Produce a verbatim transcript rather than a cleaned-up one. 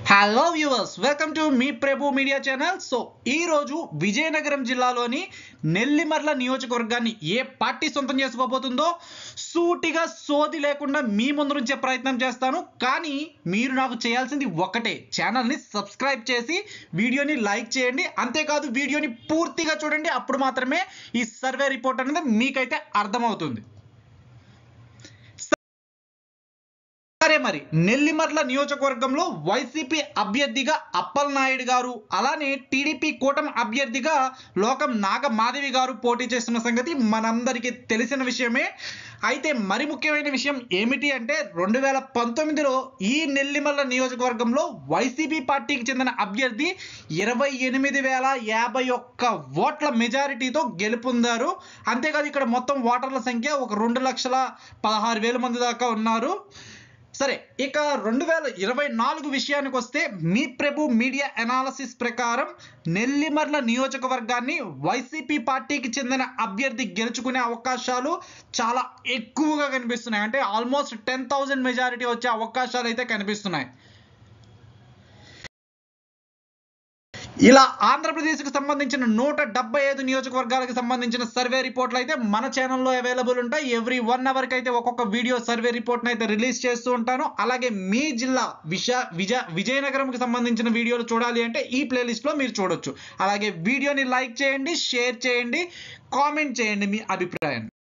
Hello viewers, welcome to మీ Prabhu media channel. So ఈ రోజు విజయనగరం జిల్లాలోని నెల్లిమర్ల నియోజకవర్గాన్ని ఏ పార్టీ సొంతం చేసుకోబోతుందో సూటిగా సోది లేకుండా మీ ముందు నుంచే ప్రయత్నం చేస్తాను. కానీ మీరు నాకు చేయాల్సింది ఒకటే, ఛానల్ని సబ్స్క్రైబ్ చేసి వీడియోని లైక్ చేయండి. అంతేకాదు వీడియోని పూర్తిగా చూడండి, అప్పుడు మాత్రమే ఈ సర్వే రిపోర్ట్ అనేది మీకైతే అర్థమవుతుంది. సరే, మరి నెల్లిమర్ల నియోజకవర్గంలో వైసీపీ అభ్యర్థిగా అప్పల్ నాయుడు గారు, అలానే టీడీపీ కూటమి అభ్యర్థిగా లోకం నాగమాధవి గారు పోటీ చేస్తున్న సంగతి మనందరికీ తెలిసిన విషయమే. అయితే మరి ముఖ్యమైన విషయం ఏమిటి అంటే, రెండు వేల పంతొమ్మిదిలో ఈ నెల్లిమర్ల నియోజకవర్గంలో వైసీపీ పార్టీకి చెందిన అభ్యర్థి ఇరవై ఎనిమిది వేల యాభై ఒక్క ఓట్ల మెజారిటీతో గెలుపొందారు. అంతేకాదు ఇక్కడ మొత్తం ఓటర్ల సంఖ్య ఒక రెండు లక్షల పదహారు వేల మంది దాకా ఉన్నారు. సరే, ఇక రెండు వేల ఇరవై నాలుగు విషయానికి వస్తే మీ ప్రభు మీడియా అనాలసిస్ ప్రకారం నెల్లిమర్ల నియోజకవర్గాన్ని వైసీపీ పార్టీకి చెందిన అభ్యర్థి గెలుచుకునే అవకాశాలు చాలా ఎక్కువగా కనిపిస్తున్నాయి. అంటే ఆల్మోస్ట్ టెన్ థౌజండ్ మెజారిటీ వచ్చే అవకాశాలు అయితే కనిపిస్తున్నాయి. ఇలా ఆంధ్రప్రదేశ్కి సంబంధించిన నూట డెబ్బై ఐదు నియోజకవర్గాలకు సంబంధించిన సర్వే రిపోర్ట్లు అయితే మన ఛానల్లో అవైలబుల్ ఉంటాయి. ఎవ్రీ వన్ అవర్కి అయితే ఒక్కొక్క వీడియో సర్వే రిపోర్ట్ని అయితే రిలీజ్ చేస్తూ ఉంటాను. అలాగే మీ జిల్లా విశ విజయ విజయనగరంకి సంబంధించిన వీడియోలు చూడాలి అంటే ఈ ప్లేలిస్ట్లో మీరు చూడొచ్చు. అలాగే వీడియోని లైక్ చేయండి, షేర్ చేయండి, కామెంట్ చేయండి మీ అభిప్రాయం.